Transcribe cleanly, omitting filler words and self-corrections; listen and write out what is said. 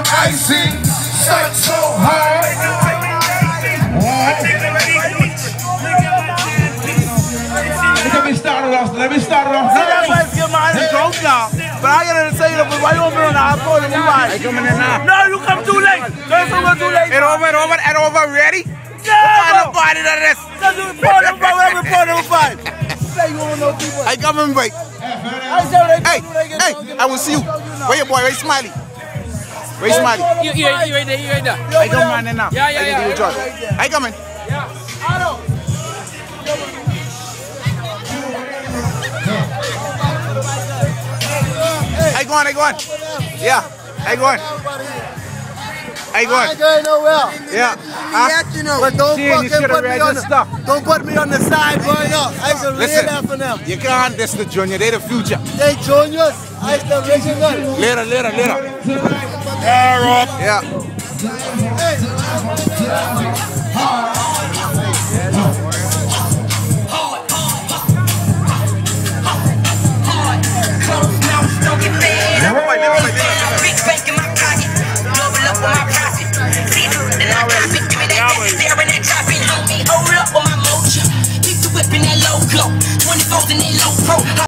icy, such so hard. Let me start it off. Let me start it off. Let's get my hand drunk now. But I gotta say, why you over on the hot phone? I come in there now. No, you come too late. Don't come too late. It over, ready? Yeah, what kind of party that is? That's report number 5. Say you don't know people. I come in break. Hey, I will see you. Where your boy? Where Smiley? Where Smiley? You right there. I come in there now. Yeah. I come in. Yeah. I know. I go on. Yeah, I go on. I ain't going nowhere. Yeah. You know. But don't fucking put me on don't put me on the side, boy. No. I used to read that for them. You can't diss the junior. They the future. They juniors. I used to original. Later. Yeah. Big bank in my pocket, double up on my profit. See the and I got it, give me that, staring at dropping, homie. Hold up on my mojo, keep the whip in that logo, 24s in that low pro.